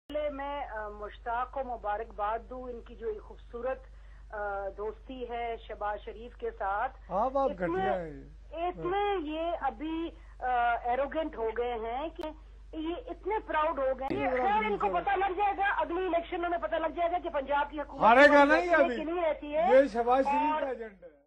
पहले मैं मुश्ताक को मुबारकबाद दूं, इनकी जो खूबसूरत दोस्ती है शहबाज शरीफ के साथ। इतने ये अभी एरोगेंट हो गए हैं कि ये इतने प्राउड हो गए। खैर इनको पता लग जाएगा, अगली इलेक्शन में पता लग जाएगा कि पंजाब की हुकूमत हारेगा नहीं, अभी नहीं रहती है। ये शहबाज शरीफ का एजेंडा है।